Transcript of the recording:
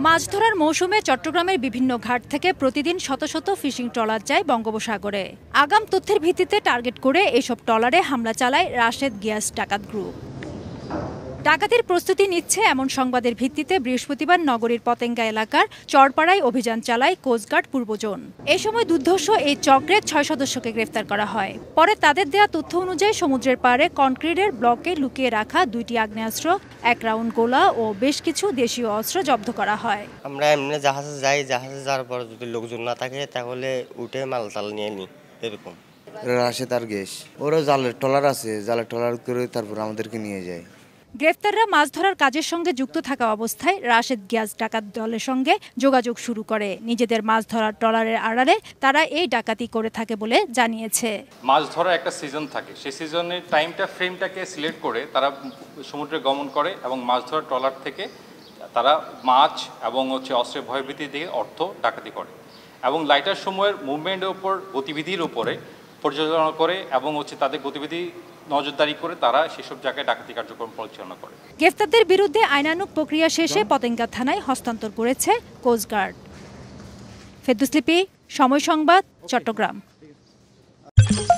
মাছ ধরার মৌসুমে চট্টগ্রামের বিভিন্ন ঘাট থেকে প্রতিদিন শত শত ফিশিং ট্রলার যায় বঙ্গোপসাগরে। আগাম তথ্যের ভিত্তিতে টার্গেট করে এসব ট্রলারে হামলা চালায় রাশেদ গিয়াস ডাকাত গ্রুপ। ডাকাতির প্রস্তুতি নিচ্ছে এমন সংবাদের ভিত্তিতে বৃহস্পতিবার নগরীর পতেঙ্গা এলাকার চরপাড়ায় অভিযান চালায় কোস্টগার্ড পূর্বজোন। এ সময় দুর্ধর্ষ এই চক্রের ৬ সদস্যকে গ্রেফতার করা হয়। পরে তাদের দেয়া তথ্য অনুযায়ী সমুদ্রের পাড়ে কনক্রিটের ব্লকে লুকিয়ে রাখা ২টি আগ্নেয়াস্ত্র, ১ রাউন্ড গোলা ও বেশ কিছু দেশীয় অস্ত্র জব্দ করা হয়। আমরা এমনি জাহাজে যাই, জাহাজে যাওয়ার পর যদি লোকজন না থাকে তাহলে উঠে মাল নিয়ে নিই। এরকম রাশেদ আর গেস ওরা জালের ট্রলার আছে, জালের ট্রলার করে তারপর আমাদেরকে নিয়ে যায়। গ্রেফতাররা মাছ ধরার কাজের সঙ্গে যুক্ত থাকা অবস্থায় রাশেদ গিয়াস ডাকাত দলের সঙ্গে যোগাযোগ শুরু করে। নিজেদের মাছ ধরার ট্রলারের আড়ালে তারা এই ডাকাতি করে থাকে বলে জানিয়েছে। মাছ ধরার একটা সিজন থাকে, সেই সিজনের ফ্রেমটাকে সিলেক্ট করে তারা সমুদ্রে গমন করে এবং মাছ ধরার ট্রলার থেকে তারা মাছ এবং অস্ত্রের ভয়ভীতি দিয়ে অর্থ ডাকাতি করে এবং লাইটার সময়ের মুভমেন্টের উপর গতিবিধির উপরে পর্যালোচনা করে এবং তাদের গতিবিধি নজরদারি করে তারা সেসব জায়গায় ডাকাতি কার্যক্রম পরিচালনা করে। গ্রেফতারদের বিরুদ্ধে আইনানুগ প্রক্রিয়া শেষে পতেঙ্গা থানায় হস্তান্তর করেছে কোস্টগার্ড। ফেরদৌস লিপি, সময় সংবাদ, চট্টগ্রাম।